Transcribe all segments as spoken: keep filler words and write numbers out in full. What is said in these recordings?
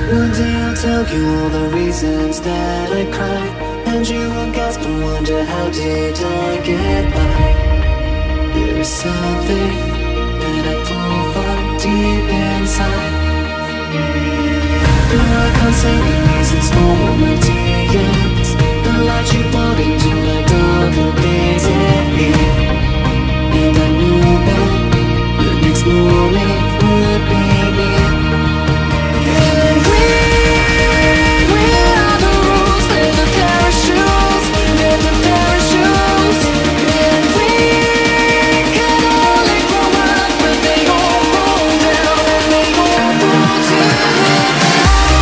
One day I'll tell you all the reasons that I cry, and you will gasp and wonder how did I get by. There is something that I pull from deep inside. Though I can't say the reasons for my tears, the light you brought into my darker days at me. And I knew that the next moment would be near. And we, we are the rules, they're the parachutes, they're the parachutes. And we can only grow up, but they all fall down, and they all fall to the ground.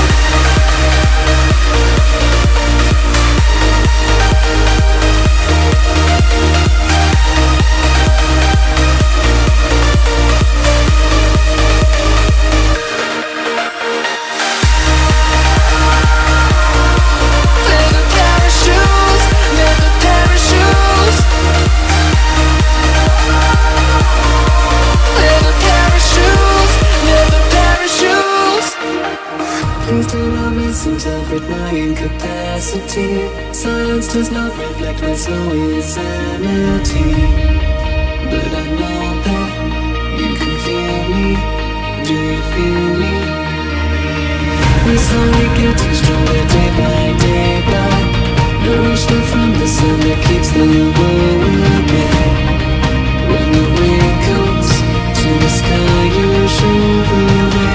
Please do not misinterpret my incapacity. Silence does not reflect my soul insanity. But I know that you can feel me. Do you feel me? We slowly getting stronger day by day by nourished from the sun that keeps the world moving. When the wind comes to the sky, you show the way.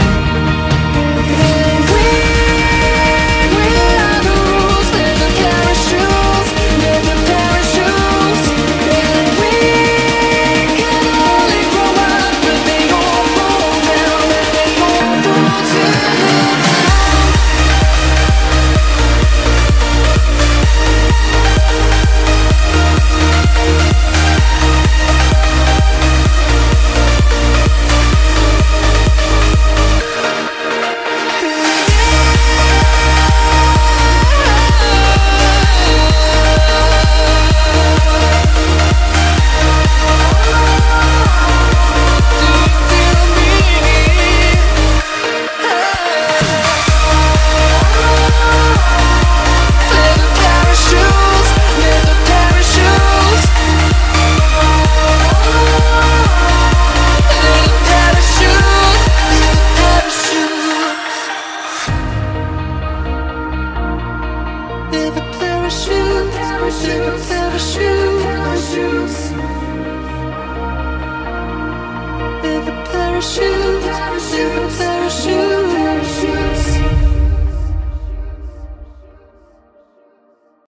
Parachutes, parachutes, parachutes, parachutes.